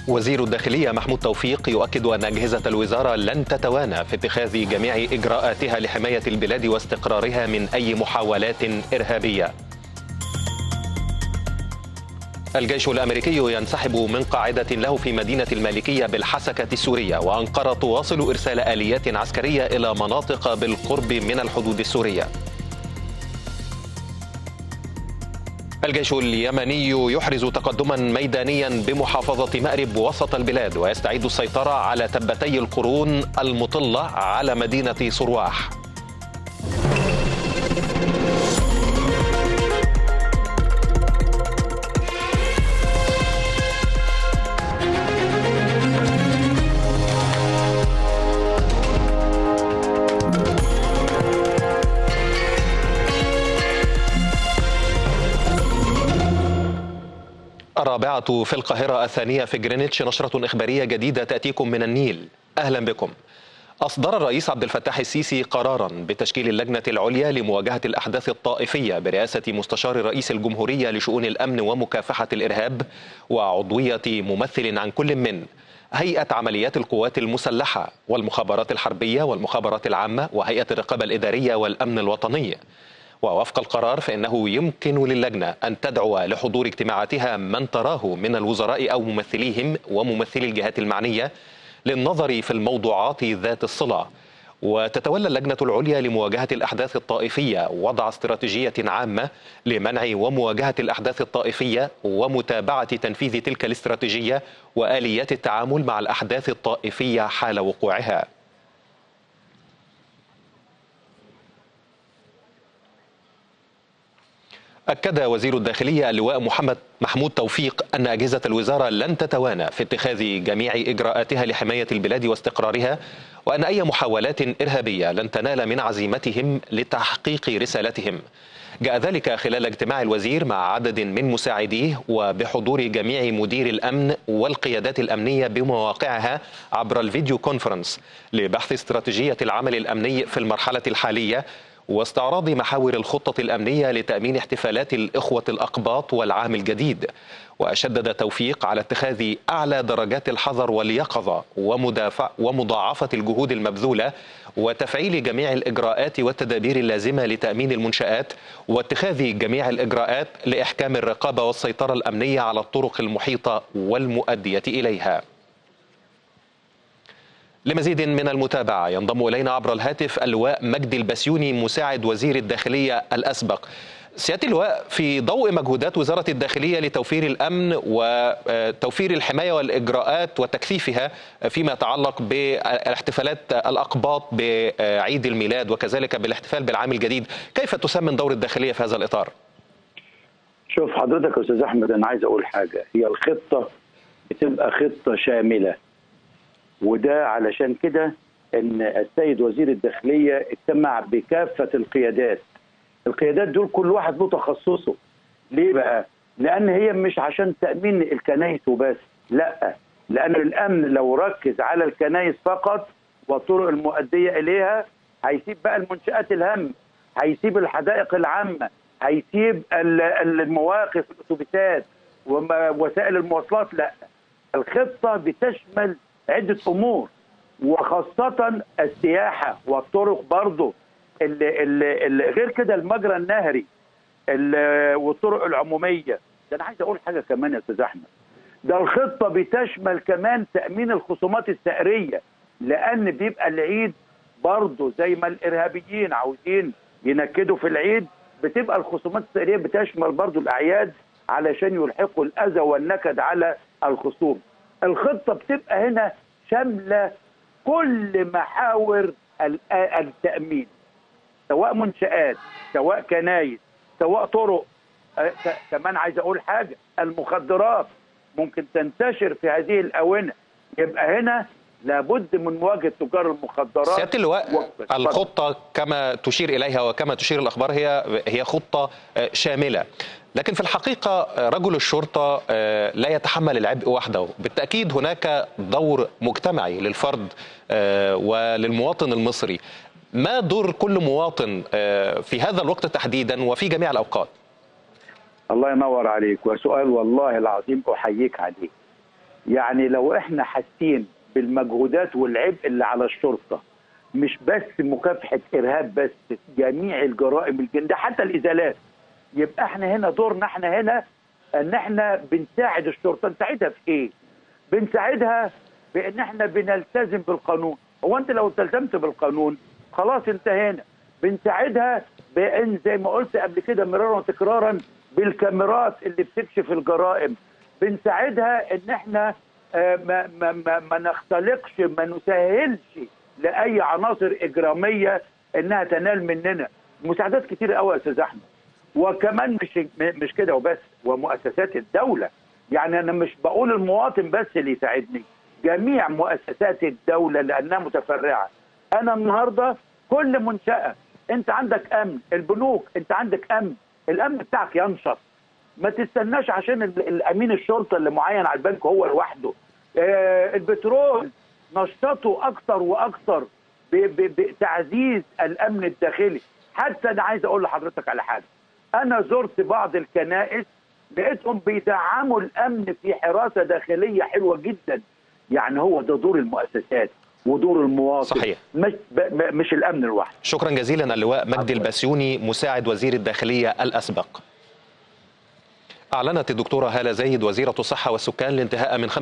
وزير الداخلية محمود توفيق يؤكد أن أجهزة الوزارة لن تتوانى في اتخاذ جميع إجراءاتها لحماية البلاد واستقرارها من أي محاولات إرهابية. الجيش الأمريكي ينسحب من قاعدة له في مدينة المالكية بالحسكة السورية، وأنقرة تواصل إرسال آليات عسكرية إلى مناطق بالقرب من الحدود السورية. الجيش اليمني يحرز تقدما ميدانيا بمحافظة مأرب وسط البلاد، ويستعيد السيطرة على تبتي القرون المطلة على مدينة صرواح. الرابعة في القاهرة، الثانية في جرينتش، نشرة إخبارية جديدة تأتيكم من النيل. أهلا بكم. أصدر الرئيس عبد الفتاح السيسي قرارا بتشكيل اللجنة العليا لمواجهة الأحداث الطائفية برئاسة مستشار رئيس الجمهورية لشؤون الأمن ومكافحة الإرهاب، وعضوية ممثل عن كل من هيئة عمليات القوات المسلحة والمخابرات الحربية والمخابرات العامة وهيئة الرقابة الإدارية والأمن الوطني. ووفق القرار فإنه يمكن للجنة أن تدعو لحضور اجتماعاتها من تراه من الوزراء أو ممثليهم وممثلي الجهات المعنية للنظر في الموضوعات ذات الصلة. وتتولى اللجنة العليا لمواجهة الأحداث الطائفية وضع استراتيجية عامة لمنع ومواجهة الأحداث الطائفية ومتابعة تنفيذ تلك الاستراتيجية وآليات التعامل مع الأحداث الطائفية حال وقوعها. أكد وزير الداخلية اللواء محمود توفيق أن أجهزة الوزارة لن تتوانى في اتخاذ جميع إجراءاتها لحماية البلاد واستقرارها، وأن أي محاولات إرهابية لن تنال من عزيمتهم لتحقيق رسالتهم. جاء ذلك خلال اجتماع الوزير مع عدد من مساعديه وبحضور جميع مدير الأمن والقيادات الأمنية بمواقعها عبر الفيديو كونفرنس لبحث استراتيجية العمل الأمني في المرحلة الحالية واستعراض محاور الخطة الأمنية لتأمين احتفالات الإخوة الأقباط والعام الجديد. وشدد توفيق على اتخاذ أعلى درجات الحذر واليقظة ومضاعفة الجهود المبذولة وتفعيل جميع الإجراءات والتدابير اللازمة لتأمين المنشآت واتخاذ جميع الإجراءات لإحكام الرقابة والسيطرة الأمنية على الطرق المحيطة والمؤدية إليها. لمزيد من المتابعة ينضم إلينا عبر الهاتف اللواء مجدي البسيوني مساعد وزير الداخلية الأسبق. سيادة اللواء، في ضوء مجهودات وزارة الداخلية لتوفير الأمن وتوفير الحماية والإجراءات وتكثيفها فيما يتعلق بالاحتفالات الأقباط بعيد الميلاد وكذلك بالاحتفال بالعام الجديد، كيف تسمن دور الداخلية في هذا الإطار؟ شوف حضرتك يا أستاذ أحمد، أنا عايز أقول حاجة. هي الخطة بتبقى خطة شاملة، وده علشان كده ان السيد وزير الداخليه اجتمع بكافه القيادات دول كل واحد له تخصصه. ليه بقى؟ لان هي مش عشان تامين الكنائس وبس، لا، لان الامن لو ركز على الكنائس فقط والطرق المؤديه اليها هيسيب بقى المنشآت الهامه، هيسيب الحدائق العامه، هيسيب المواقف، الاتوبيسات ووسائل المواصلات. لا، الخطه بتشمل عدة أمور، وخاصة السياحة والطرق برضه غير كده، المجرى النهري والطرق العمومية. ده أنا عايز أقول حاجة كمان يا أستاذ أحمد، ده الخطة بتشمل كمان تأمين الخصومات السعرية، لأن بيبقى العيد برضه زي ما الإرهابيين عاوزين ينكدوا في العيد، بتبقى الخصومات السعرية بتشمل برضه الأعياد علشان يلحقوا الأذى والنكد على الخصوم. الخطة بتبقى هنا شاملة كل محاور التأمين، سواء منشآت، سواء كنايس، سواء طرق. كمان عايز أقول حاجة، المخدرات ممكن تنتشر في هذه الآونة، يبقى هنا لابد من مواجهة تجار المخدرات. سيادة اللواء، الخطة كما تشير إليها وكما تشير الأخبار هي خطة شاملة، لكن في الحقيقة رجل الشرطة لا يتحمل العبء وحده. بالتأكيد هناك دور مجتمعي للفرد وللمواطن المصري. ما دور كل مواطن في هذا الوقت تحديدا وفي جميع الأوقات؟ الله ينور عليك، وسؤال والله العظيم أحييك عليه. يعني لو احنا حاسين بالمجهودات والعبء اللي على الشرطه، مش بس مكافحه ارهاب بس، جميع الجرائم الجنديه حتى الازالات، يبقى احنا هنا دورنا احنا هنا ان احنا بنساعد الشرطه. نساعدها في ايه؟ بنساعدها بان احنا بنلتزم بالقانون. هو انت لو التزمت بالقانون خلاص انتهينا. بنساعدها بان زي ما قلت قبل كده مرارا وتكرارا بالكاميرات اللي بتكشف الجرائم. بنساعدها ان احنا ما نختلقش، ما نسهلش لاي عناصر اجراميه انها تنال مننا. مساعدات كتير قوي يا استاذ احمد. وكمان مش كده وبس، ومؤسسات الدوله. يعني انا مش بقول المواطن بس اللي يساعدني، جميع مؤسسات الدوله لانها متفرعه. انا النهارده كل منشاه انت عندك امن، البنوك انت عندك امن، الامن بتاعك ينشط. ما تستناش عشان الامين الشرطه اللي معين على البنك هو لوحده. البترول نشطه اكثر واكثر بتعزيز الامن الداخلي. حتى انا عايز اقول لحضرتك على حاجه، انا زرت بعض الكنائس لقيتهم بيدعموا الامن في حراسه داخليه حلوه جدا. يعني هو ده دور المؤسسات ودور المواطن، صحيح. مش الامن لوحده. شكرا جزيلا اللواء مجدي البسيوني مساعد وزير الداخليه الاسبق. أعلنت الدكتورة هالة زايد وزيرة الصحة والسكان الانتهاء من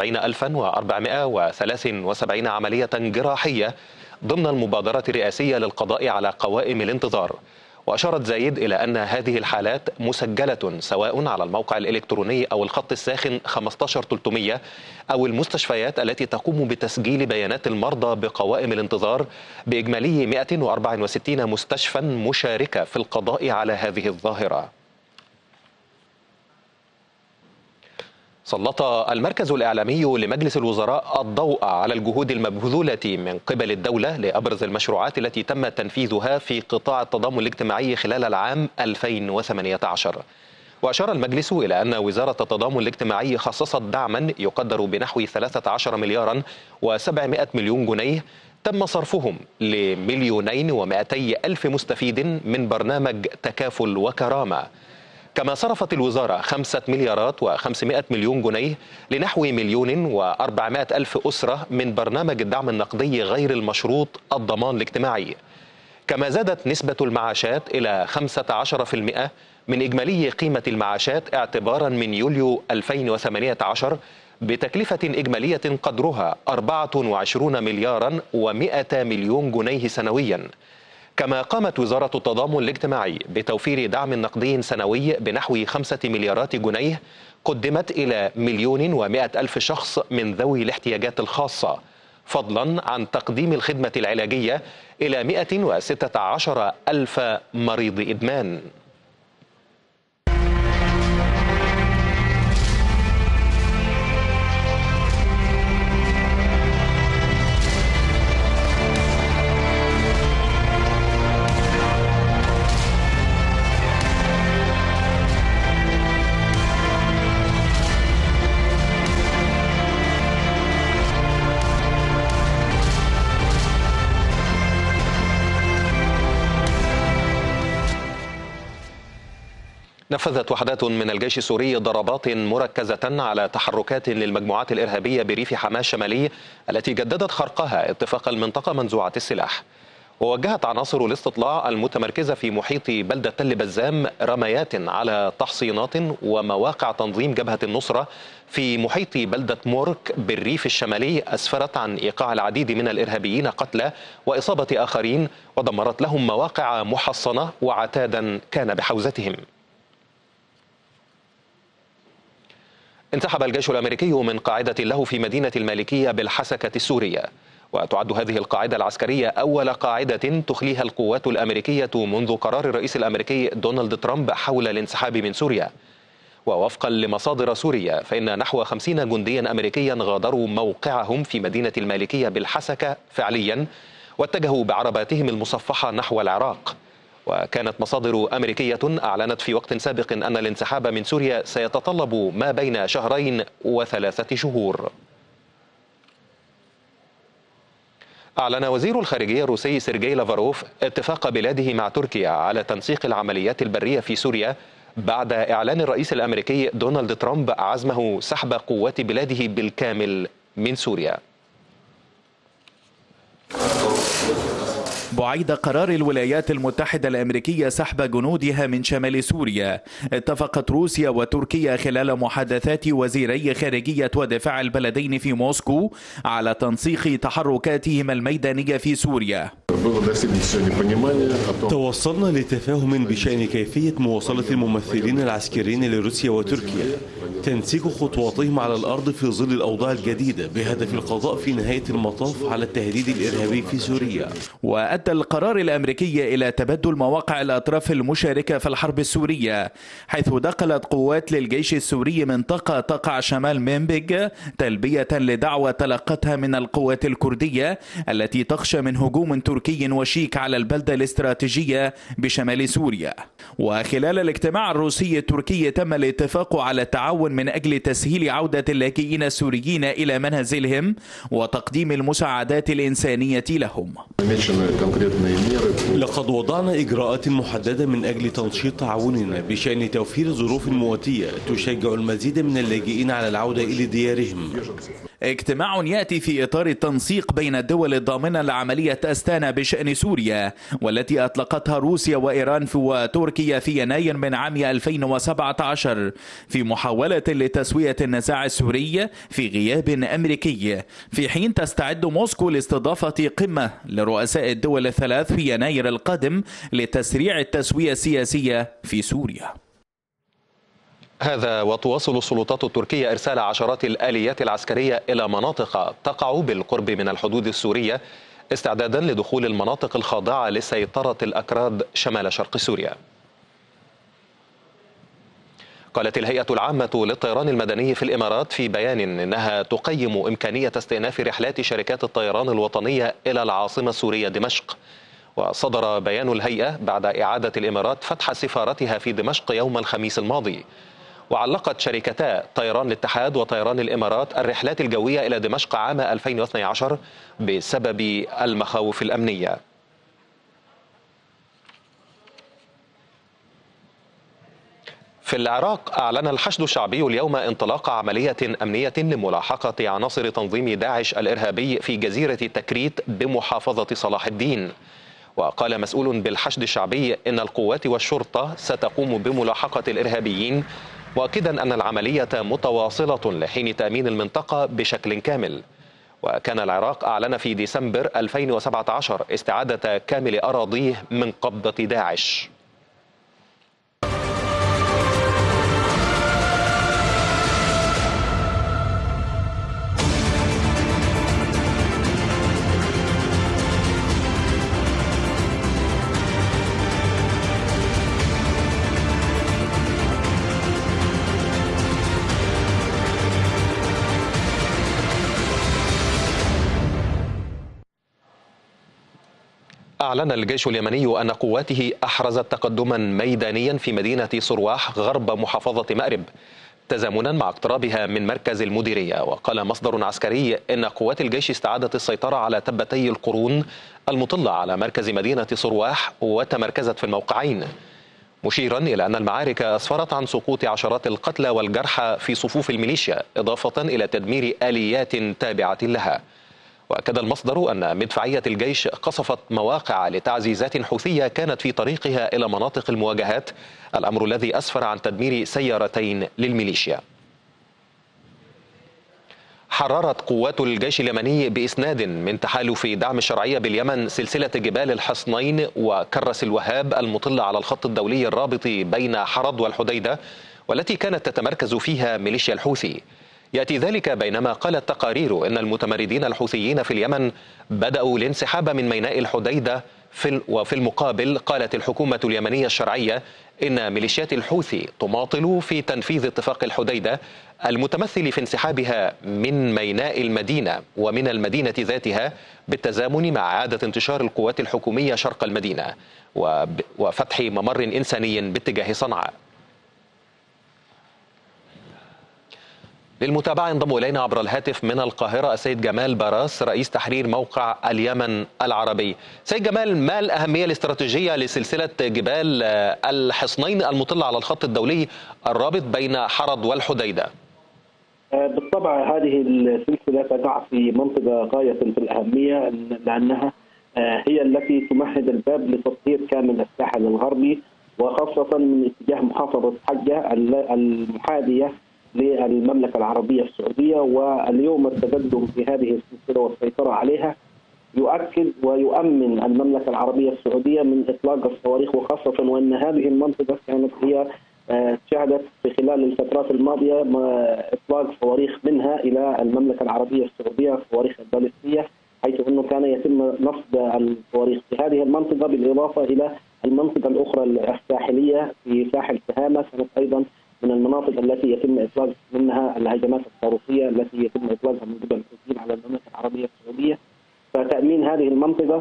75,473 عملية جراحية ضمن المبادرة الرئاسية للقضاء على قوائم الانتظار. وأشارت زايد إلى أن هذه الحالات مسجلة سواء على الموقع الإلكتروني أو الخط الساخن 15300 أو المستشفيات التي تقوم بتسجيل بيانات المرضى بقوائم الانتظار، بإجمالي 164 مستشفى مشاركة في القضاء على هذه الظاهرة. سلط المركز الإعلامي لمجلس الوزراء الضوء على الجهود المبذولة من قبل الدولة لأبرز المشروعات التي تم تنفيذها في قطاع التضامن الاجتماعي خلال العام 2018. وأشار المجلس إلى أن وزارة التضامن الاجتماعي خصصت دعما يقدر بنحو 13 مليارا و700 مليون جنيه تم صرفهم ل2,200,000 مستفيد من برنامج تكافل وكرامة. كما صرفت الوزارة 5,500 مليون جنيه لنحو 1,400,000 أسرة من برنامج الدعم النقدي غير المشروط الضمان الاجتماعي. كما زادت نسبة المعاشات إلى 15% من إجمالي قيمة المعاشات اعتبارا من يوليو 2018 بتكلفة إجمالية قدرها 24 مليارا و100 مليون جنيه سنويا. كما قامت وزارة التضامن الاجتماعي بتوفير دعم نقدي سنوي بنحو 5 مليارات جنيه قدمت إلى 1,100,000 شخص من ذوي الاحتياجات الخاصة، فضلا عن تقديم الخدمة العلاجية إلى 116,000 مريض إدمان. نفذت وحدات من الجيش السوري ضربات مركزة على تحركات للمجموعات الإرهابية بريف حماة الشمالي التي جددت خرقها اتفاق المنطقة منزوعة السلاح. ووجهت عناصر الاستطلاع المتمركزة في محيط بلدة تل بزام رميات على تحصينات ومواقع تنظيم جبهة النصرة في محيط بلدة مورك بالريف الشمالي، أسفرت عن إيقاع العديد من الإرهابيين قتلى وإصابة آخرين، ودمرت لهم مواقع محصنة وعتادا كان بحوزتهم. انسحب الجيش الأمريكي من قاعدة له في مدينة المالكية بالحسكة السورية، وتعد هذه القاعدة العسكرية أول قاعدة تخليها القوات الأمريكية منذ قرار الرئيس الأمريكي دونالد ترامب حول الانسحاب من سوريا. ووفقا لمصادر سوريا فإن نحو 50 جنديا أمريكيا غادروا موقعهم في مدينة المالكية بالحسكة فعليا واتجهوا بعرباتهم المصفحة نحو العراق. وكانت مصادر أمريكية أعلنت في وقت سابق أن الانسحاب من سوريا سيتطلب ما بين 2 و3 شهور. أعلن وزير الخارجية الروسي سيرجي لافاروف اتفاق بلاده مع تركيا على تنسيق العمليات البرية في سوريا بعد إعلان الرئيس الأمريكي دونالد ترامب عزمه سحب قوات بلاده بالكامل من سوريا. بعيد قرار الولايات المتحدة الأمريكية سحب جنودها من شمال سوريا، اتفقت روسيا وتركيا خلال محادثات وزيري خارجية ودفاع البلدين في موسكو على تنسيق تحركاتهما الميدانية في سوريا. توصلنا لتفاهم بشأن كيفية مواصلة الممثلين العسكريين لروسيا وتركيا تنسيق خطواتهم على الأرض في ظل الأوضاع الجديدة بهدف القضاء في نهاية المطاف على التهديد الإرهابي في سوريا. وأدى القرار الأمريكي إلى تبدل مواقع الأطراف المشاركة في الحرب السورية، حيث دخلت قوات للجيش السوري منطقة تقع شمال منبج تلبية لدعوة تلقتها من القوات الكردية التي تخشى من هجوم تركي وشيك على البلدة الاستراتيجية بشمال سوريا. وخلال الاجتماع الروسي التركي تم الاتفاق على التعاون من أجل تسهيل عودة اللاجئين السوريين إلى منازلهم وتقديم المساعدات الإنسانية لهم. لقد وضعنا إجراءات محددة من أجل تنشيط تعاوننا بشأن توفير ظروف مواتية تشجع المزيد من اللاجئين على العودة إلى ديارهم. اجتماع يأتي في إطار التنسيق بين الدول الضامنة لعملية أستانا بشأن سوريا، والتي أطلقتها روسيا وإيران وتركيا في يناير من عام 2017 في محاولة لتسوية النزاع السوري في غياب أمريكي، في حين تستعد موسكو لاستضافة قمة لرؤساء الدول الثلاث في يناير القادم لتسريع التسوية السياسية في سوريا. هذا وتواصل السلطات التركية إرسال عشرات الآليات العسكرية إلى مناطق تقع بالقرب من الحدود السورية استعدادا لدخول المناطق الخاضعة لسيطرة الأكراد شمال شرق سوريا. قالت الهيئة العامة للطيران المدني في الإمارات في بيان إنها تقيم إمكانية استئناف رحلات شركات الطيران الوطنية إلى العاصمة السورية دمشق. وصدر بيان الهيئة بعد إعادة الإمارات فتح سفارتها في دمشق يوم الخميس الماضي. وعلقت شركتا طيران الاتحاد وطيران الإمارات الرحلات الجوية إلى دمشق عام 2012 بسبب المخاوف الأمنية. في العراق أعلن الحشد الشعبي اليوم انطلاق عملية أمنية لملاحقة عناصر تنظيم داعش الإرهابي في جزيرة تكريت بمحافظة صلاح الدين. وقال مسؤول بالحشد الشعبي إن القوات والشرطة ستقوم بملاحقة الإرهابيين، مؤكدا أن العملية متواصلة لحين تأمين المنطقة بشكل كامل. وكان العراق أعلن في ديسمبر 2017 استعادة كامل أراضيه من قبضة داعش. أعلن الجيش اليمني أن قواته أحرزت تقدما ميدانيا في مدينة صرواح غرب محافظة مأرب تزامنا مع اقترابها من مركز المديرية. وقال مصدر عسكري إن قوات الجيش استعادت السيطرة على تبتي القرون المطلة على مركز مدينة صرواح وتمركزت في الموقعين، مشيرا إلى أن المعارك أسفرت عن سقوط عشرات القتلى والجرحى في صفوف الميليشيا إضافة إلى تدمير آليات تابعة لها. وأكد المصدر أن مدفعية الجيش قصفت مواقع لتعزيزات حوثية كانت في طريقها إلى مناطق المواجهات، الأمر الذي أسفر عن تدمير سيارتين للميليشيا. حررت قوات الجيش اليمني بإسناد من تحالف دعم الشرعية باليمن سلسلة جبال الحصنين وكرس الوهاب المطلة على الخط الدولي الرابط بين حرض والحديدة، والتي كانت تتمركز فيها ميليشيا الحوثي. يأتي ذلك بينما قالت تقارير إن المتمردين الحوثيين في اليمن بدأوا الانسحاب من ميناء الحديدة، وفي المقابل قالت الحكومة اليمنية الشرعية إن ميليشيات الحوثي تماطل في تنفيذ اتفاق الحديدة المتمثل في انسحابها من ميناء المدينة ومن المدينة ذاتها بالتزامن مع إعادة انتشار القوات الحكومية شرق المدينة وفتح ممر إنساني باتجاه صنعاء. للمتابعة ينضم إلينا عبر الهاتف من القاهرة السيد جمال براس رئيس تحرير موقع اليمن العربي. سيد جمال، ما الأهمية الاستراتيجية لسلسلة جبال الحصنين المطلة على الخط الدولي الرابط بين حرض والحديدة؟ بالطبع هذه السلسلة تقع في منطقة غاية في الأهمية، لأنها هي التي تمهد الباب لتطهير كامل الساحل الغربي، وخاصة من اتجاه محافظة حجة المحاذية للمملكة العربية السعودية. واليوم التقدم في هذه السلسلة والسيطرة عليها يؤكد ويؤمن المملكة العربية السعودية من إطلاق الصواريخ، وخاصة وأن هذه المنطقة كانت هي شهدت في خلال الفترات الماضية إطلاق صواريخ منها إلى المملكة العربية السعودية، صواريخ البالستية، حيث أنه كان يتم نصب الصواريخ في هذه المنطقة، بالإضافة إلى المنطقة الأخرى الساحلية في ساحل تهامة كانت أيضا من المناطق التي يتم إطلاق منها الهجمات الصاروخية التي يتم إطلاقها من قبل الحوثيين على المملكة العربية السعودية. فتأمين هذه المنطقة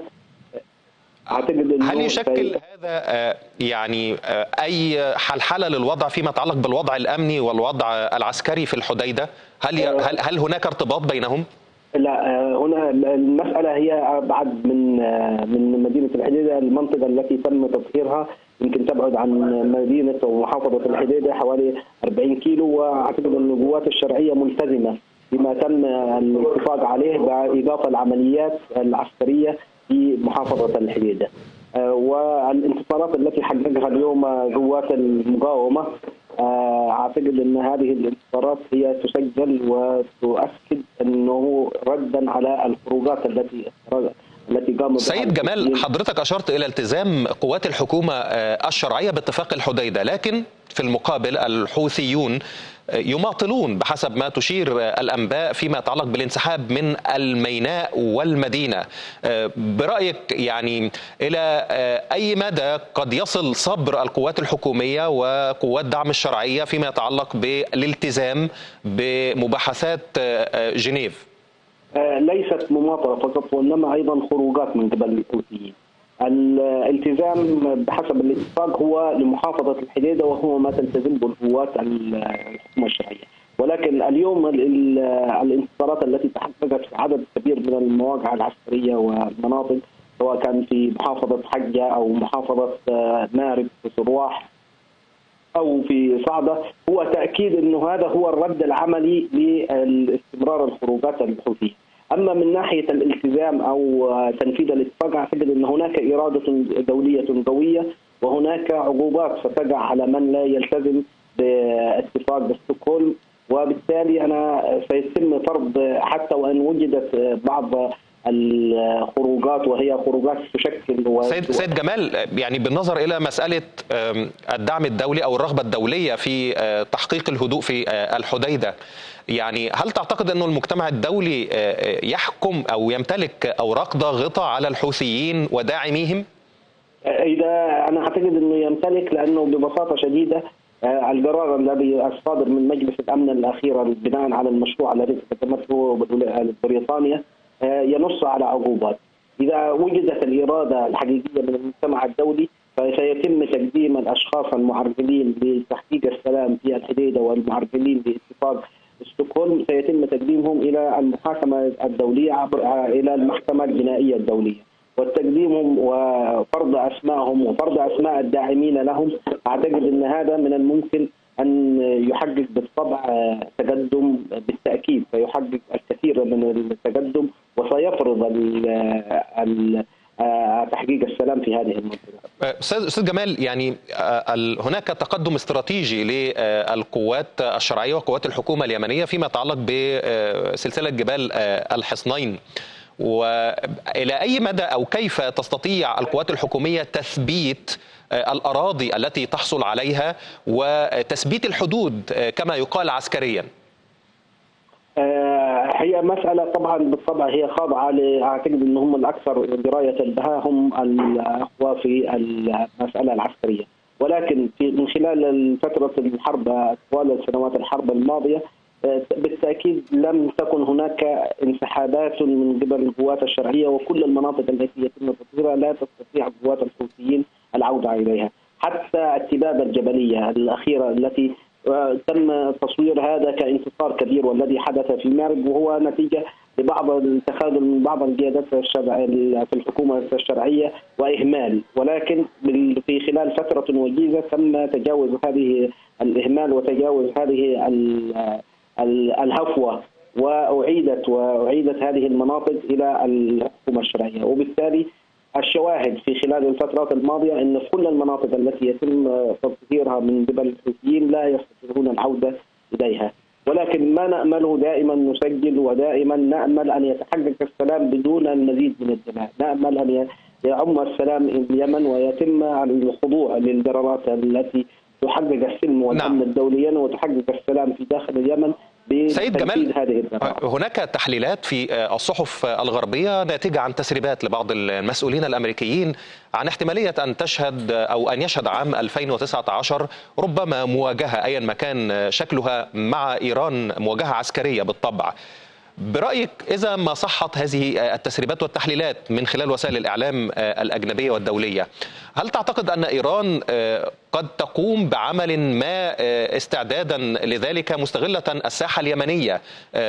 أعتقد هل يشكل هذا يعني أي حلحلة للوضع فيما يتعلق بالوضع الأمني والوضع العسكري في الحديدة؟ هل هناك ارتباط بينهم؟ لا، هنا المسألة هي أبعد من مدينة الحديدة. المنطقة التي تم تطهيرها يمكن تبعد عن مدينة ومحافظة الحديدة حوالي 40 كيلو، وأعتقد أن القوات الشرعية ملتزمة بما تم الاتفاق عليه بإضافة العمليات العسكرية في محافظة الحديدة. والانتصارات التي حققها اليوم قوات المقاومة أعتقد أن هذه الانتصارات هي تسجل وتؤكد أنه ردا على الخروجات التي قامت. سيد جمال، حضرتك أشرت إلى التزام قوات الحكومة الشرعية باتفاق الحديدة، لكن في المقابل الحوثيون يماطلون بحسب ما تشير الأنباء فيما يتعلق بالانسحاب من الميناء والمدينة. برأيك يعني إلى أي مدى قد يصل صبر القوات الحكومية وقوات دعم الشرعية فيما يتعلق بالالتزام بمباحثات جنيف؟ ليست مماطلة فقط، وإنما أيضا خروجات من قبل الحوثيين. الالتزام بحسب الاتفاق هو لمحافظة الحديدة، وهو ما تلتزم به القوات الحكومة الشرعية. ولكن اليوم الانتصارات التي تحققت في عدد كبير من المواقع العسكرية والمناطق، سواء كان في محافظة حجة أو محافظة مارب في سرواح أو في صعدة، هو تأكيد أنه هذا هو الرد العملي لاستمرار الخروجات الحوثية. أما من ناحية الالتزام أو تنفيذ الاتفاق، أعتقد أن هناك إرادة دولية قوية، وهناك عقوبات ستقع على من لا يلتزم باتفاق ستوكهولم، وبالتالي سيتم فرض حتى وإن وجدت بعض الخروجات وهي خروجات تشكل سيد جمال، يعني بالنظر إلى مسألة الدعم الدولي أو الرغبة الدولية في تحقيق الهدوء في الحديدة، يعني هل تعتقد أن المجتمع الدولي يحكم أو يمتلك أوراق ضاغطة على الحوثيين وداعميهم؟ أنا أعتقد أنه يمتلك، لأنه ببساطة شديدة القرار الذي الصادر من مجلس الأمن الأخير بناء على المشروع الذي تقدمته بريطانيا ينص على عقوبات. إذا وجدت الإرادة الحقيقية من المجتمع الدولي فسيتم تقديم الأشخاص المعرقلين لتحقيق السلام في الحديدة والمعرقلين باتفاق ستوكهولم، سيتم تقديمهم إلى المحاكمة الدولية إلى المحكمة الجنائية الدولية، وتقديمهم وفرض أسمائهم وفرض أسماء الداعمين لهم. أعتقد أن هذا من الممكن أن يحقق بالطبع تقدم، بالتأكيد سيحقق الكثير من التقدم وسيفرض تحقيق السلام في هذه المنطقة. أستاذ جمال، يعني هناك تقدم استراتيجي للقوات الشرعية وقوات الحكومة اليمنية فيما يتعلق بسلسلة جبال الحصنين، وإلى أي مدى أو كيف تستطيع القوات الحكومية تثبيت الأراضي التي تحصل عليها وتثبيت الحدود كما يقال عسكريا؟ هي مسألة طبعا بالطبع هي خاضعة أعتقد أن هم الأكثر دراية بها هم الأخوة في المسألة العسكرية، ولكن من خلال فترة الحرب طوال سنوات الحرب الماضية بالتأكيد لم تكن هناك انسحابات من قبل القوات الشرعية، وكل المناطق التي يتم تطهيرها لا تستطيع قوات الحوثيين العودة إليها. حتى التبابة الجبلية الأخيرة التي تم تصوير هذا كانتصار كبير، والذي حدث في مارب وهو نتيجة لبعض التخاذل من بعض القيادات في الحكومة الشرعية وإهمال، ولكن في خلال فترة وجيزة تم تجاوز هذه الإهمال وتجاوز هذه الهفوة، وأعيدت هذه المناطق إلى الحكومة الشرعية. وبالتالي الشواهد في خلال الفترات الماضية أن كل المناطق التي يتم تطهيرها من قبل الحوثيين لا يستطيعون العودة إليها، ولكن ما نأمله دائما نسجل، ودائما نأمل أن يتحقق السلام بدون المزيد من الدماء. نأمل أن يعم السلام اليمن ويتم الخضوع للقرارات التي تحقق السلم والأمن الدوليا وتحقق السلام في داخل اليمن. سيد جمال، هناك تحليلات في الصحف الغربية ناتجة عن تسريبات لبعض المسؤولين الأمريكيين عن احتمالية أن تشهد أو أن يشهد عام 2019 ربما مواجهة أيا ما كان شكلها مع إيران، مواجهة عسكرية بالطبع. برأيك إذا ما صحت هذه التسريبات والتحليلات من خلال وسائل الإعلام الأجنبية والدولية، هل تعتقد أن إيران قد تقوم بعمل ما استعدادا لذلك، مستغلة الساحة اليمنية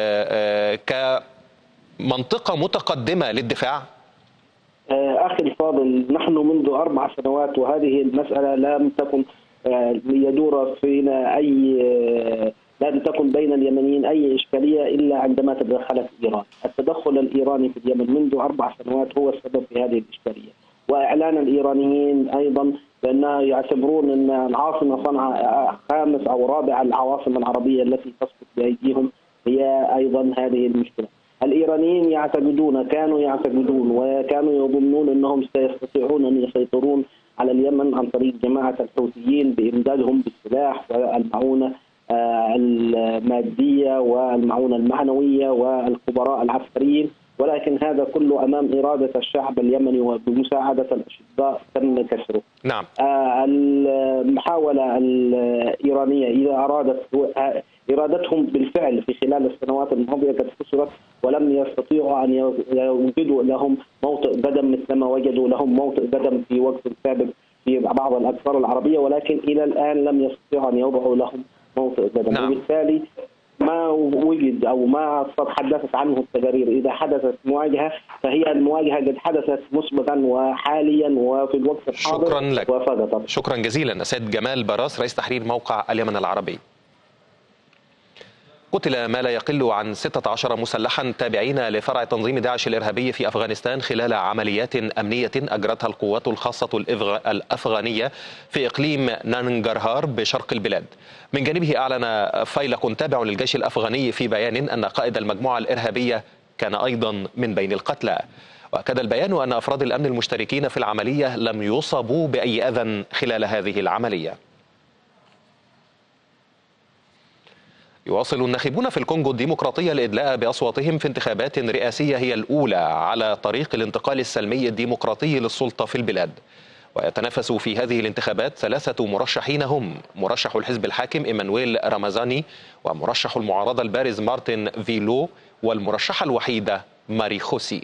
كمنطقة متقدمة للدفاع؟ أخي الفاضل، نحن منذ 4 سنوات وهذه المسألة لم تكن يدور فينا لم تكن بين اليمنيين أي إشكالية إلا عندما تدخلت إيران. التدخل الإيراني في اليمن منذ 4 سنوات هو السبب في هذه الإشكالية، وإعلان الإيرانيين أيضا بأنهم يعتبرون أن العاصمة صنعاء 5 أو 4 العواصم العربية التي تسقط بأيديهم هي أيضا هذه المشكلة. الإيرانيين كانوا يعتقدون وكانوا يظنون أنهم سيستطيعون أن يسيطرون على اليمن عن طريق جماعة الحوثيين بإمدادهم بالسلاح والمعونة المادية والمعونة المعنوية والخبراء العسكريين، ولكن هذا كله أمام إرادة الشعب اليمني وبمساعدة الأشقاء تم كسره. نعم. المحاولة الإيرانية إذا إرادتهم بالفعل في خلال السنوات الماضية قد خسرت، ولم يستطيعوا أن يوجدوا لهم موطئ قدم مثلما وجدوا لهم موطئ قدم في وقت سابق في بعض الأقطار العربية، ولكن إلى الآن لم يستطيعوا أن يوضعوا لهم موطئ قدم. نعم. وبالتالي ما وجد أو ما تحدثت عنه التقارير إذا حدثت مواجهة فهي المواجهة قد حدثت مسبقا وحاليا وفي الوقت الحاضر. شكرا لك. وفقط. شكرا جزيلا سيد جمال براس، رئيس تحرير موقع اليمن العربي. قتل ما لا يقل عن 16 مسلحا تابعين لفرع تنظيم داعش الإرهابي في أفغانستان خلال عمليات أمنية أجرتها القوات الخاصة الأفغانية في إقليم نانجرهار بشرق البلاد. من جانبه أعلن فيلق تابع للجيش الأفغاني في بيان أن قائد المجموعة الإرهابية كان أيضا من بين القتلى. وأكد البيان أن أفراد الأمن المشتركين في العملية لم يصابوا بأي أذى خلال هذه العملية. يواصل الناخبون في الكونغو الديمقراطية الإدلاء بأصواتهم في انتخابات رئاسية هي الأولى على طريق الانتقال السلمي الديمقراطي للسلطة في البلاد. ويتنافس في هذه الانتخابات 3 مرشحين هم مرشح الحزب الحاكم إيمانويل رامازاني، ومرشح المعارضة البارز مارتن فيلو، والمرشحة الوحيدة ماري خوسي.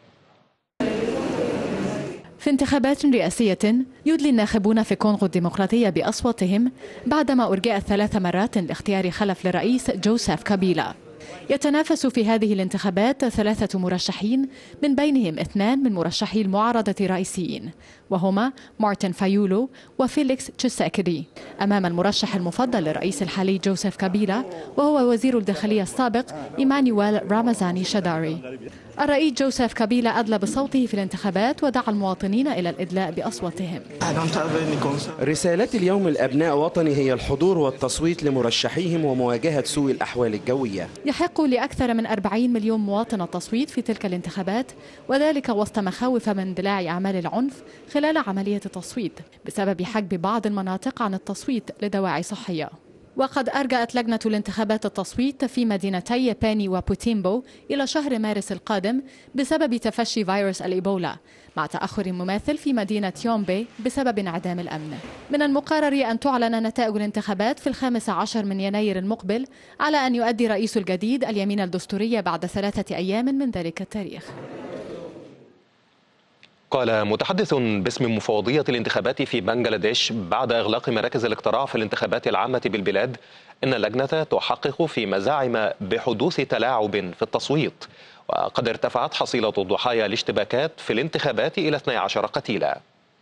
في انتخابات رئاسية يدلي الناخبون في كونغو الديمقراطية بأصواتهم بعدما أرجئت 3 مرات لاختيار خلف للرئيس جوزيف كابيلا. يتنافس في هذه الانتخابات 3 مرشحين، من بينهم 2 من مرشحي المعارضة الرئيسيين، وهما مارتن فايولو وفيليكس تشيسيكيدي، أمام المرشح المفضل للرئيس الحالي جوزيف كابيلا وهو وزير الداخلية السابق إيمانويل رامازاني شاداري. الرئيس جوزيف كابيلا أدلى بصوته في الانتخابات ودعا المواطنين إلى الإدلاء بأصواتهم. رسالة اليوم الأبناء وطني هي الحضور والتصويت لمرشحيهم ومواجهة سوء الأحوال الجوية. يحق لأكثر من 40 مليون مواطن التصويت في تلك الانتخابات، وذلك وسط مخاوف من اندلاع أعمال العنف خلال عملية التصويت بسبب حجب بعض المناطق عن التصويت لدواعي صحية. وقد أرجأت لجنة الانتخابات التصويت في مدينتي باني وبوتيمبو إلى شهر مارس القادم بسبب تفشي فيروس الإيبولا، مع تأخر مماثل في مدينة يومبي بسبب انعدام الأمن. من المقرر أن تعلن نتائج الانتخابات في 15 من يناير المقبل، على أن يؤدي رئيس الجديد اليمين الدستورية بعد 3 أيام من ذلك التاريخ. قال متحدث باسم مفوضية الانتخابات في بنغلاديش بعد إغلاق مراكز الاقتراع في الانتخابات العامة بالبلاد إن اللجنة تحقق في مزاعم بحدوث تلاعب في التصويت، وقد ارتفعت حصيلة ضحايا الاشتباكات في الانتخابات إلى 12 قتيلا.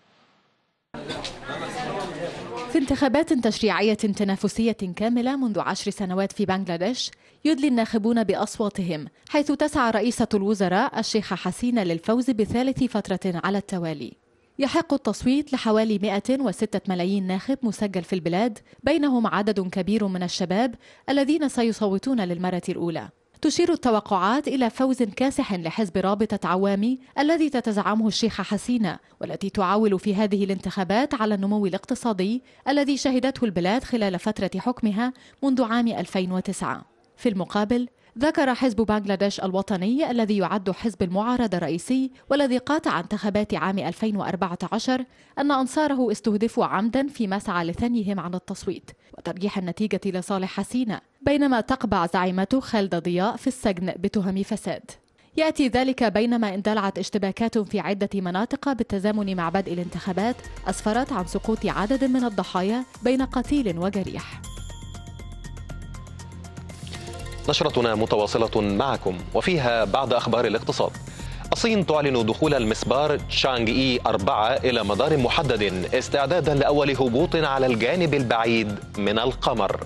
في انتخابات تشريعية تنافسية كاملة منذ 10 سنوات في بنغلاديش، يدلي الناخبون بأصواتهم، حيث تسعى رئيسة الوزراء الشيخة حسينة للفوز بثالث فترة على التوالي. يحق التصويت لحوالي 106 ملايين ناخب مسجل في البلاد، بينهم عدد كبير من الشباب الذين سيصوتون للمرة الأولى. تشير التوقعات إلى فوز كاسح لحزب رابطة عوامي الذي تتزعمه الشيخة حسينة، والتي تعول في هذه الانتخابات على النمو الاقتصادي الذي شهدته البلاد خلال فترة حكمها منذ عام 2009. في المقابل، ذكر حزب بنغلاديش الوطني الذي يعد حزب المعارضة الرئيسي والذي قاطع انتخابات عام 2014 أن أنصاره استهدفوا عمدا فيما سعى لثنيهم عن التصويت وترجيح النتيجة لصالح حسينة، بينما تقبع زعيمته خالدة ضياء في السجن بتهم فساد. يأتي ذلك بينما اندلعت اشتباكات في عدة مناطق بالتزامن مع بدء الانتخابات أسفرت عن سقوط عدد من الضحايا بين قتيل وجريح. نشرتنا متواصلة معكم وفيها بعد أخبار الاقتصاد. الصين تعلن دخول المسبار تشانغ-إي 4 إلى مدار محدد استعدادا لأول هبوط على الجانب البعيد من القمر.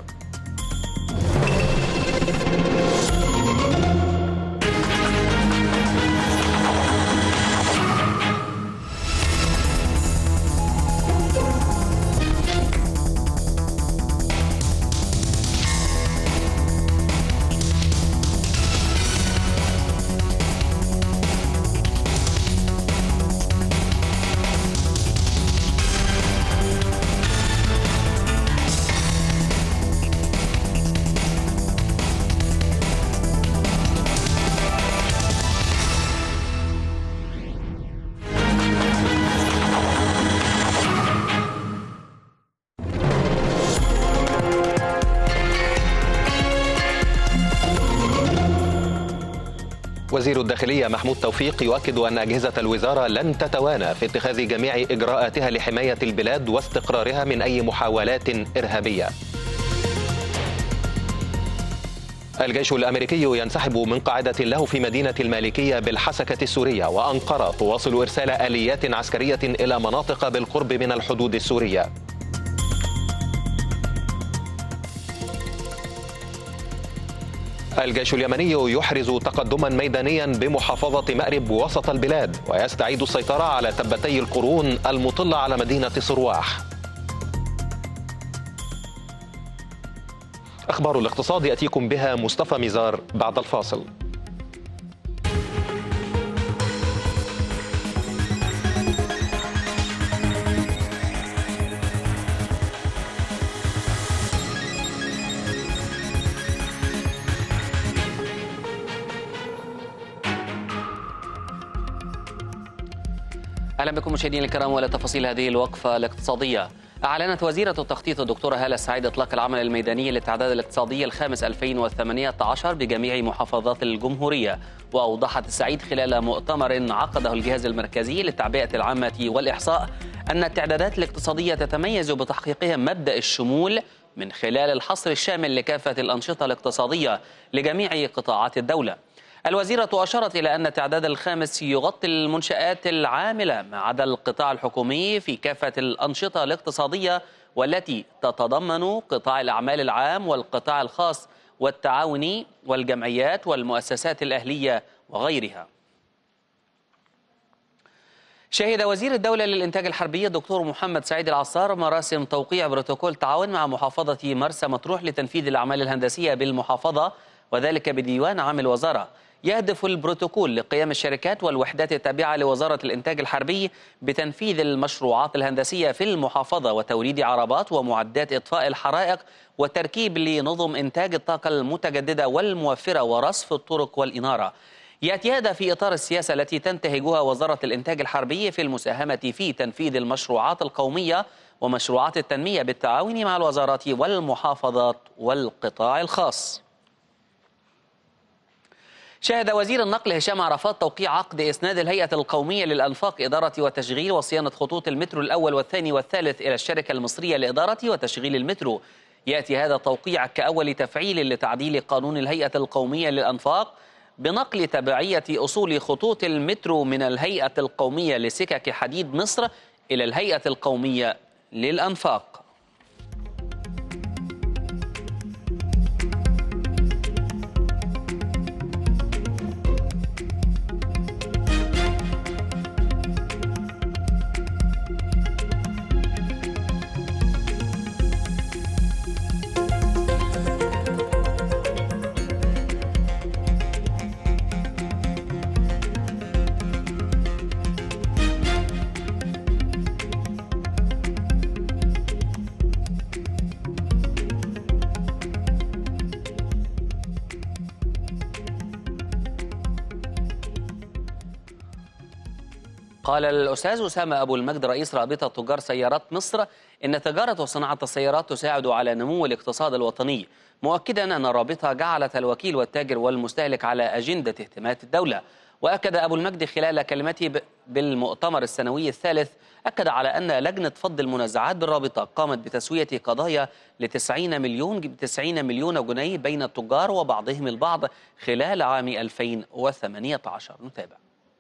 وزير الداخلية محمود توفيق يؤكد أن أجهزة الوزارة لن تتوانى في اتخاذ جميع إجراءاتها لحماية البلاد واستقرارها من أي محاولات إرهابية. الجيش الأمريكي ينسحب من قاعدة له في مدينة المالكية بالحسكة السورية، وأنقرة تواصل إرسال آليات عسكرية إلى مناطق بالقرب من الحدود السورية. الجيش اليمني يحرز تقدما ميدانيا بمحافظة مأرب وسط البلاد، ويستعيد السيطرة على تبتي القرون المطلة على مدينة صرواح. أخبار الاقتصاد يأتيكم بها مصطفى ميزار بعد الفاصل. أهلا بكم مشاهدينا الكرام وإلى تفاصيل هذه الوقفة الاقتصادية. أعلنت وزيرة التخطيط الدكتورة هالة السعيد إطلاق العمل الميداني للتعداد الاقتصادي الخامس 2018 بجميع محافظات الجمهورية. وأوضحت السعيد خلال مؤتمر عقده الجهاز المركزي للتعبئة العامة والإحصاء أن التعدادات الاقتصادية تتميز بتحقيقها مبدأ الشمول من خلال الحصر الشامل لكافة الأنشطة الاقتصادية لجميع قطاعات الدولة. الوزيرة أشارت إلى أن التعداد الخامس يغطي المنشآت العاملة ما عدا القطاع الحكومي في كافة الأنشطة الاقتصادية والتي تتضمن قطاع الأعمال العام والقطاع الخاص والتعاوني والجمعيات والمؤسسات الأهلية وغيرها. شهد وزير الدولة للإنتاج الحربي الدكتور محمد سعيد العصار مراسم توقيع بروتوكول تعاون مع محافظة مرسى مطروح لتنفيذ الأعمال الهندسية بالمحافظة، وذلك بديوان عام الوزارة. يهدف البروتوكول لقيام الشركات والوحدات التابعة لوزارة الإنتاج الحربي بتنفيذ المشروعات الهندسية في المحافظة وتوريد عربات ومعدات إطفاء الحرائق وتركيب لنظم إنتاج الطاقة المتجددة والموفرة ورصف الطرق والإنارة. يأتي هذا في إطار السياسة التي تنتهجها وزارة الإنتاج الحربي في المساهمة في تنفيذ المشروعات القومية ومشروعات التنمية بالتعاون مع الوزارات والمحافظات والقطاع الخاص. شهد وزير النقل هشام عرفات توقيع عقد إسناد الهيئة القومية للأنفاق إدارة وتشغيل وصيانة خطوط المترو الأول والثاني والثالث إلى الشركة المصرية لإدارة وتشغيل المترو. يأتي هذا التوقيع كأول تفعيل لتعديل قانون الهيئة القومية للأنفاق بنقل تبعية أصول خطوط المترو من الهيئة القومية لسكك حديد مصر إلى الهيئة القومية للأنفاق. قال الأستاذ أسامة أبو المجد رئيس رابطة تجار سيارات مصر إن تجارة وصناعة السيارات تساعد على نمو الاقتصاد الوطني، مؤكدا أن الرابطة جعلت الوكيل والتاجر والمستهلك على أجندة اهتمامات الدولة. وأكد أبو المجد خلال كلمته بالمؤتمر السنوي الثالث، أكد على أن لجنة فض المنازعات بالرابطة قامت بتسوية قضايا ل 90 مليون جنيه بين التجار وبعضهم البعض خلال عام 2018. نتابع.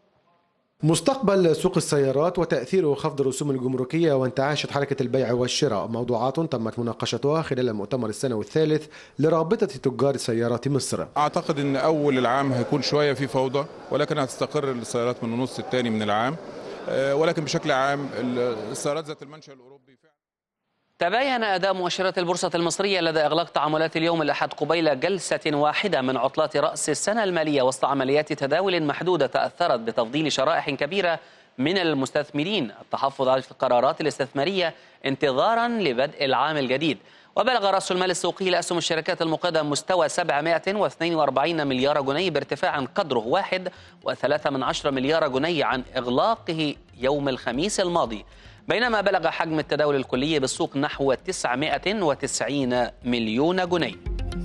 مستقبل سوق السيارات وتأثير خفض الرسوم الجمركية وانتعاشة حركة البيع والشراء موضوعات تمت مناقشتها خلال المؤتمر السنوي الثالث لرابطة تجار سيارات مصر. أعتقد أن أول العام هيكون شوية في فوضى، ولكن هتستقر السيارات من النص الثاني من العام، ولكن بشكل عام السيارات ذات المنشأ الأوروبي. تباين أداء مؤشرات البورصة المصرية لدى إغلاق تعاملات اليوم الأحد قبيل جلسة واحدة من عطلات رأس السنة المالية وسط عمليات تداول محدودة تأثرت بتفضيل شرائح كبيرة من المستثمرين التحفظ على القرارات الاستثمارية انتظارا لبدء العام الجديد. وبلغ رأس المال السوقي لأسهم الشركات المقيدة مستوى 742 مليار جنيه بارتفاع قدره 1.3 مليار جنيه عن إغلاقه يوم الخميس الماضي، بينما بلغ حجم التداول الكلي بالسوق نحو 990 مليون جنيه.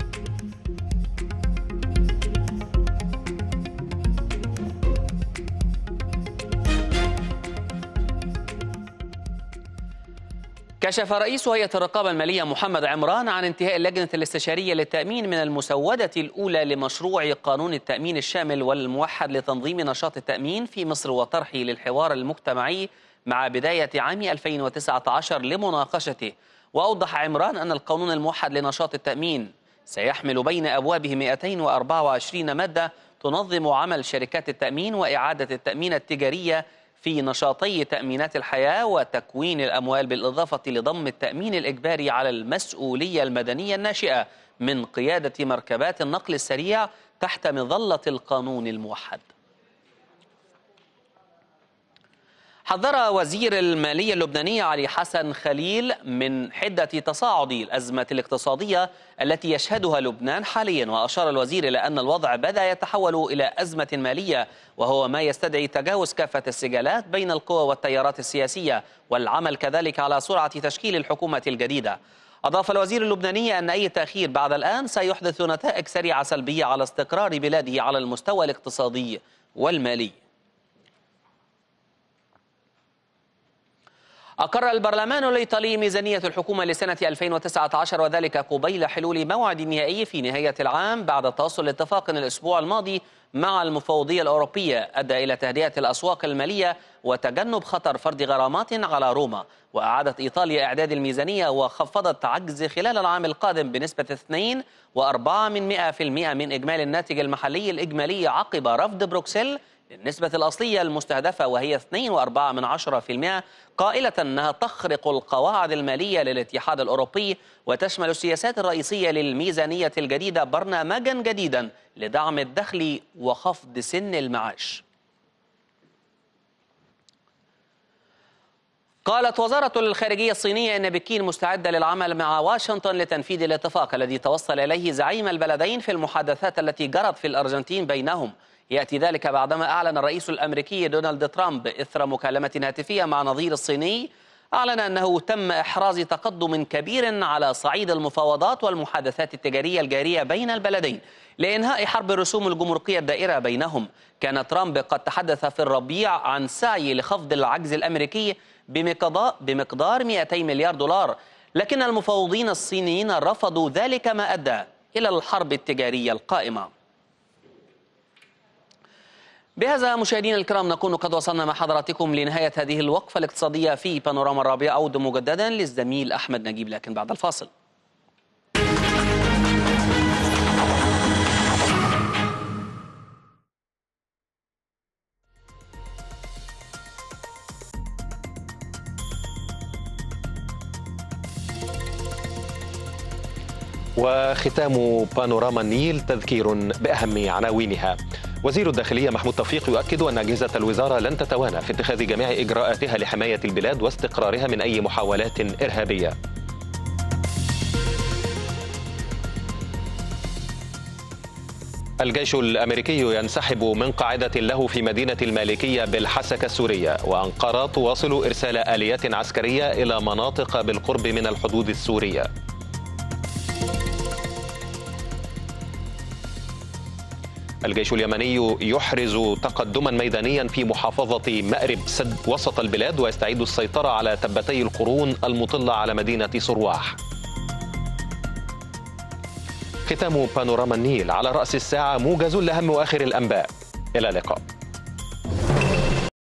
كشف رئيس هيئة الرقابة المالية محمد عمران عن انتهاء اللجنة الاستشارية للتأمين من المسودة الأولى لمشروع قانون التأمين الشامل والموحد لتنظيم نشاط التأمين في مصر وطرحه للحوار المجتمعي مع بداية عام 2019 لمناقشته. وأوضح عمران أن القانون الموحد لنشاط التأمين سيحمل بين أبوابه 224 مادة تنظم عمل شركات التأمين وإعادة التأمين التجارية في نشاطي تأمينات الحياة وتكوين الأموال، بالإضافة لضم التأمين الإجباري على المسؤولية المدنية الناشئة من قيادة مركبات النقل السريع تحت مظلة القانون الموحد. حذر وزير المالية اللبناني علي حسن خليل من حدة تصاعد الأزمة الاقتصادية التي يشهدها لبنان حاليا، وأشار الوزير إلى أن الوضع بدأ يتحول إلى أزمة مالية، وهو ما يستدعي تجاوز كافة السجالات بين القوى والتيارات السياسية والعمل كذلك على سرعة تشكيل الحكومة الجديدة. أضاف الوزير اللبناني أن أي تأخير بعد الآن سيحدث نتائج سريعة سلبية على استقرار بلاده على المستوى الاقتصادي والمالي. أقر البرلمان الإيطالي ميزانية الحكومة لسنة 2019 وذلك قبيل حلول موعد نهائي في نهاية العام بعد توصل لاتفاق الأسبوع الماضي مع المفوضية الأوروبية أدى إلى تهدئة الأسواق المالية وتجنب خطر فرض غرامات على روما. وأعادت إيطاليا إعداد الميزانية وخفضت عجز خلال العام القادم بنسبة 2.4% من إجمالي الناتج المحلي الإجمالي عقب رفض بروكسل للنسبة الأصلية المستهدفة وهي 2.4%، قائلة أنها تخرق القواعد المالية للاتحاد الأوروبي وتشمل السياسات الرئيسية للميزانية الجديدة برنامجا جديدا لدعم الدخل وخفض سن المعاش. قالت وزارة الخارجية الصينية أن بكين مستعدة للعمل مع واشنطن لتنفيذ الاتفاق الذي توصل إليه زعيم البلدين في المحادثات التي جرت في الأرجنتين بينهم. يأتي ذلك بعدما أعلن الرئيس الأمريكي دونالد ترامب إثر مكالمة هاتفية مع نظير الصيني أعلن أنه تم إحراز تقدم كبير على صعيد المفاوضات والمحادثات التجارية الجارية بين البلدين لإنهاء حرب الرسوم الجمركية الدائرة بينهم. كان ترامب قد تحدث في الربيع عن سعي لخفض العجز الأمريكي بمقدار 200 مليار دولار، لكن المفاوضين الصينيين رفضوا ذلك ما أدى إلى الحرب التجارية القائمة. بهذا مشاهدينا الكرام نكون قد وصلنا مع حضراتكم لنهاية هذه الوقفة الاقتصادية في بانوراما الرابعة. أعود مجددا للزميل أحمد نجيب لكن بعد الفاصل. وختام بانوراما النيل تذكير بأهم عناوينها. وزير الداخلية محمود توفيق يؤكد أن أجهزة الوزارة لن تتوانى في اتخاذ جميع إجراءاتها لحماية البلاد واستقرارها من أي محاولات إرهابية. الجيش الأمريكي ينسحب من قاعدة له في مدينة المالكية بالحسكة السورية، وأنقرة تواصل إرسال آليات عسكرية إلى مناطق بالقرب من الحدود السورية. الجيش اليمني يحرز تقدما ميدانيا في محافظة مأرب سد وسط البلاد ويستعيد السيطرة على تبتي القرون المطلة على مدينة صرواح. ختام بانوراما النيل على رأس الساعة موجز لأهم وآخر الأنباء. إلى اللقاء.